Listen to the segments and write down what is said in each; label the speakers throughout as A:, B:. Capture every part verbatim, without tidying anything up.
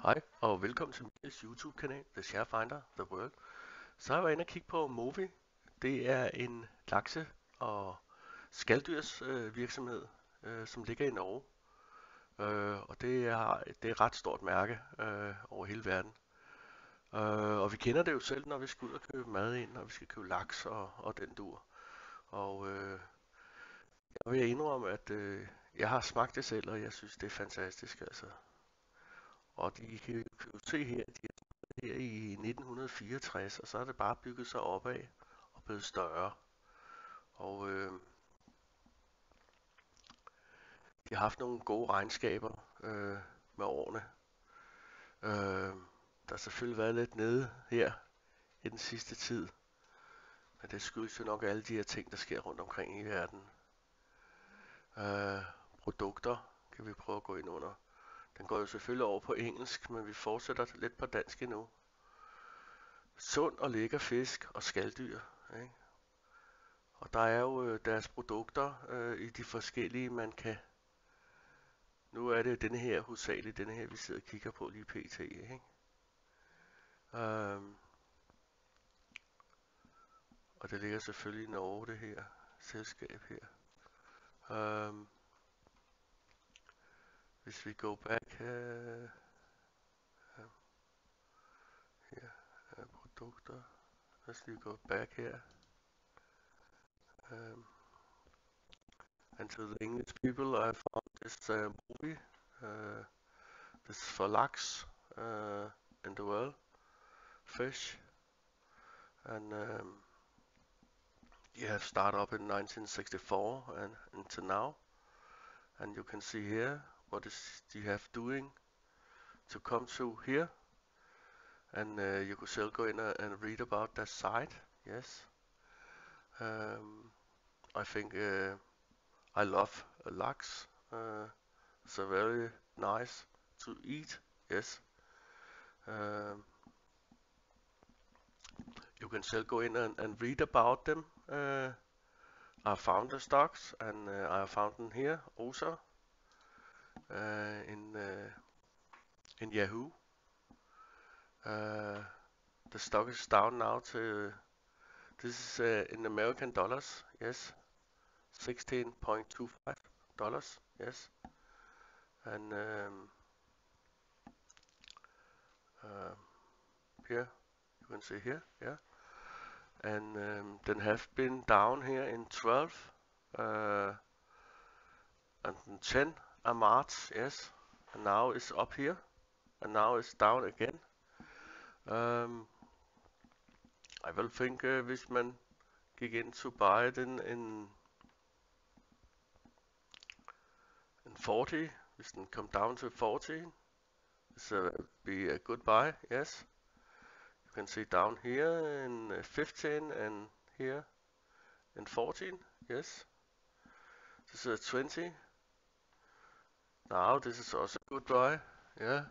A: Hej og velkommen til min YouTube-kanal, The Sharefinder, The World. Så har jeg været inde og kigge på Mowi. Det er en lakse- og skaldyrs øh, virksomhed, øh, som ligger i Norge. Øh, og det er, det er et ret stort mærke øh, over hele verden. Øh, og vi kender det jo selv, når vi skal ud og købe mad ind, når vi skal købe laks og, og den dur. Og øh, jeg vil indrømme, at øh, jeg har smagt det selv, og jeg synes, det er fantastisk. Altså. Og de kan jo kan jo se her, de her i nitten fireogtres, og så er det bare bygget sig opad og blevet større. Og øh, de har haft nogle gode regnskaber øh, med årene. Øh, der har selvfølgelig været lidt nede her i den sidste tid, men det skyldes jo nok alle de her ting, der sker rundt omkring i verden. Øh, produkter kan vi prøve at gå ind under. Den går jo selvfølgelig over på engelsk, men vi fortsætter lidt på dansk endnu. Sund og lækker fisk og skaldyr, ikke? Og der er jo øh, deres produkter øh, i de forskellige, man kan. Nu er det denne her, hovedsageligt denne her, vi sidder og kigger på lige pt. Ikke? Um, og det ligger selvfølgelig i Norge, det her selskab her. Um, hvis vi går back her, uh, her er produkter. Hvis vi går back her. Um, and to the English people, I found this uh, movie. Uh, this is for laks uh, in the world, fish, and um, you have started up in nineteen sixty-four and until now, and you can see here what is you have doing to come to here, and uh, you could still go in uh, and read about that site. Yes, um, I think uh, I love uh, laks. Uh, it's a very nice to eat. Yes. Um, you can still go in and, and read about them. Uh, I found the stocks, and uh, I found them here also uh, in uh, in Yahoo. Uh, the stock is down now to this is uh, in American dollars. Yes, sixteen point two five dollars. Yes, and um, uh, here you can see here. Yeah. And um, then have been down here in twelve uh, and ten of March, yes, and now it's up here, and now it's down again. Um, I will think uh, hvis man gik ind to buy it in, in, in forty, hvis den come down to forty, this uh, be a good buy, yes. You can see down here in uh, fifteen and here in fourteen, yes. This is twenty. Now this is also a good buy, yeah.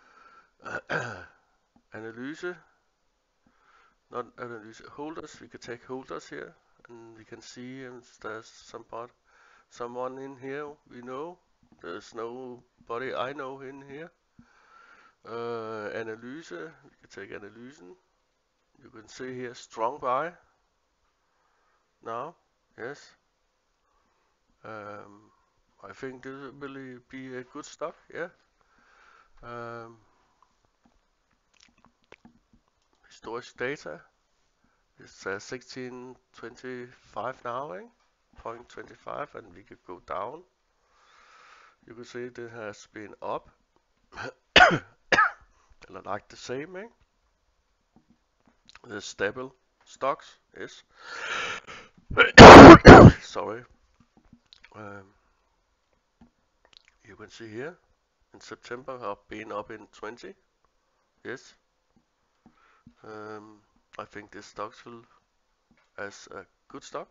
A: Analyse, not analyse, holders, we can take holders here, and we can see if there's some part, someone in here we know. There's nobody I know in here. Uh, analyse, we can take analysen. You can see here strong buy now, yes. Um, I think this will be a good stock, yeah. Um, storage data is uh, sixteen twenty-five now, eh? zero point two five, and we could go down. You can see it has been up, like the same, eh? The stable stocks is. Sorry. Um, you can see here in September have been up in twenty. Yes. Um, I think this stocks will as a good stock.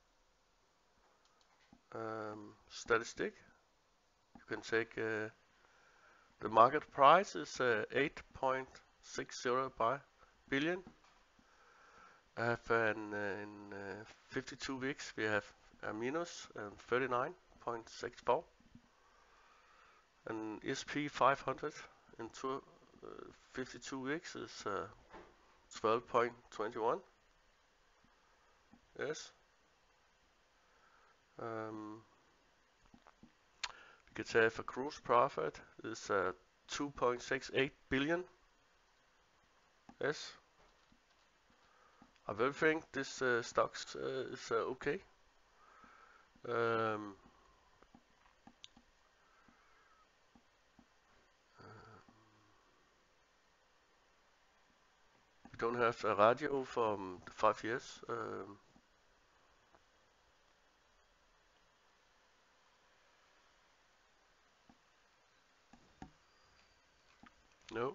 A: Um, statistic. You can take uh, the market price is uh, eight point six zero by billion. I have an, uh, in uh, fifty-two weeks we have a minus um, thirty-nine point six four, and S P five hundred in two uh, fifty-two weeks is uh, twelve point two one. Yes. Um, we could say for gross profit is uh, two point six eight billion. Yes. I will think this uh, stocks uh, is uh, okay. Um, we don't have a radio from five years. Um, no.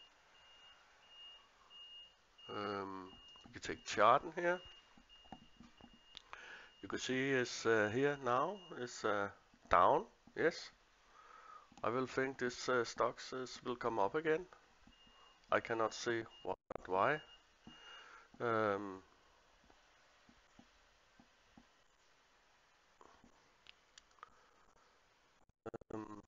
A: Um, we can take charten here. You can see is uh, here now is uh, down. Yes. I will think this uh, stocks is, will come up again. I cannot see what why. Um, um,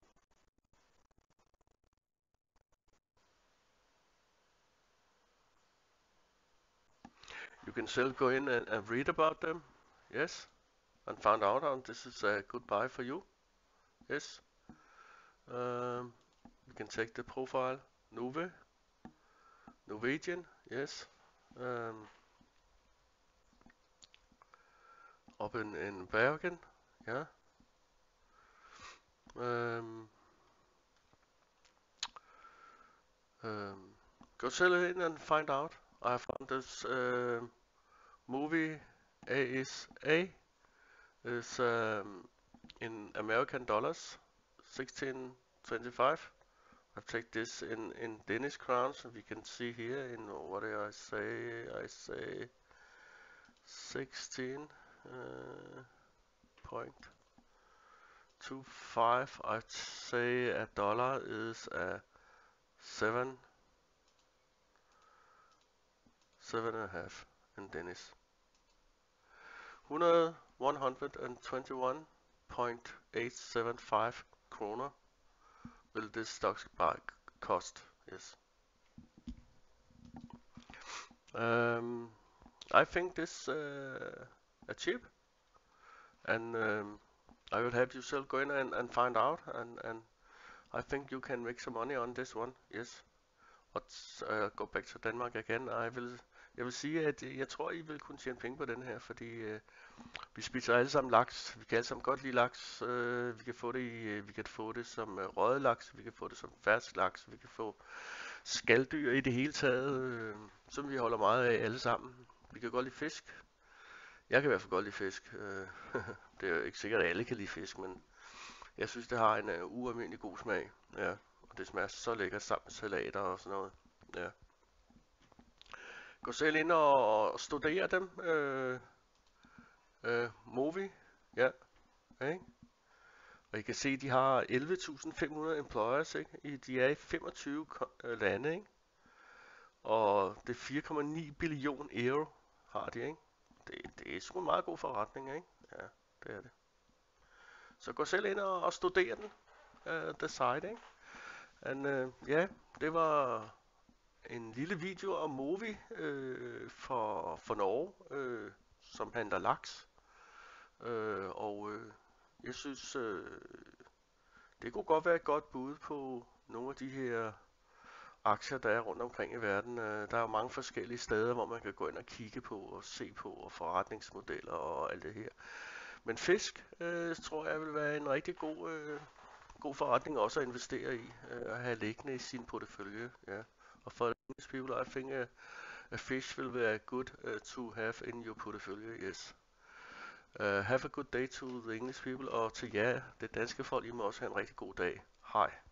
A: you can still go in and, and read about them. Yes. And found out on this is a good buy for you. Yes. Um, you can take the profile Nove, Norwegian. Yes. Um, up in in Bergen. Yeah. Um, um, go sell it in and find out. I found this uh, Mowi A S A is um, in American dollars, sixteen twenty-five. I take this in in Danish crowns, and we can see here in what do I say? I say sixteen uh, point two five. I'd say a dollar is a seven, seven and a half in Danish. one hundred twenty-one point eight seven five kroner will this stock buy cost. Yes. Um, I think this uh, are cheap, and um, I will have you self go in and, and find out, and, and I think you can make some money on this one. Yes. Let's uh, go back to Denmark again. I vil, jeg vil sige, at jeg tror, I vil kunne tjene penge på den her, fordi øh, vi spiser alle sammen laks. Vi kan alle sammen godt lide laks. Øh, vi kan få det i, øh, vi kan få det som øh, røget laks, vi kan få det som fersk laks, vi kan få skaldyr i det hele taget, øh, som vi holder meget af alle sammen. Vi kan godt lide fisk. Jeg kan i hvert fald godt lide fisk. Øh, det er jo ikke sikkert, at alle kan lide fisk, men jeg synes, det har en uh, ualmindelig god smag. Ja, og det smager så lækkert sammen med salater og sådan noget. Ja. Gå selv ind og, og studere dem. Øh, øh, Mowi. Ja. Ikke? Og I kan se, at de har elleve tusind fem hundrede employers. Ikke? De er i femogtyve lande. Ikke? Og det er fire komma ni billion euro har de. Ikke? Det, det er sgu en meget god forretning. Ikke? Ja, det er det. Så gå selv ind og, og studere den. Uh, the site, ikke? And, uh, ja, det var en lille video om Mowi øh, for, for Norge, øh, som handler laks. Øh, og øh, jeg synes, øh, det kunne godt være et godt bud på nogle af de her aktier, der er rundt omkring i verden. Øh, der er jo mange forskellige steder, hvor man kan gå ind og kigge på og se på og forretningsmodeller og alt det her. Men fisk, øh, tror jeg vil være en rigtig god, øh, god forretning også at investere i øh, og have liggende i sin portefølje. Ja. Og for English people, I think a, a fish will be good uh, to have in your portfolio. Yes. Uh, have a good day to the English people, og til jer, det danske folk, I må også have en rigtig god dag. Hej.